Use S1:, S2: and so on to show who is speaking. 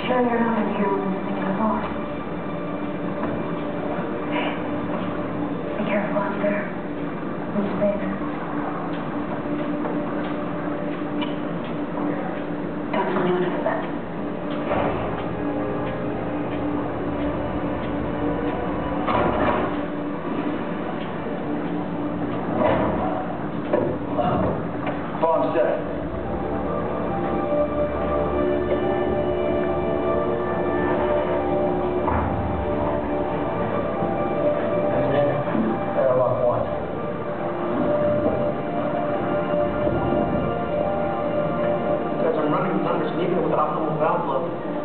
S1: sure you're not in here when this thing goes off? Be careful out there. In space. Don't tell anyone about that.
S2: Farm set. Airlock 1.
S3: Guys, I'm running numbers even with optimal valve load.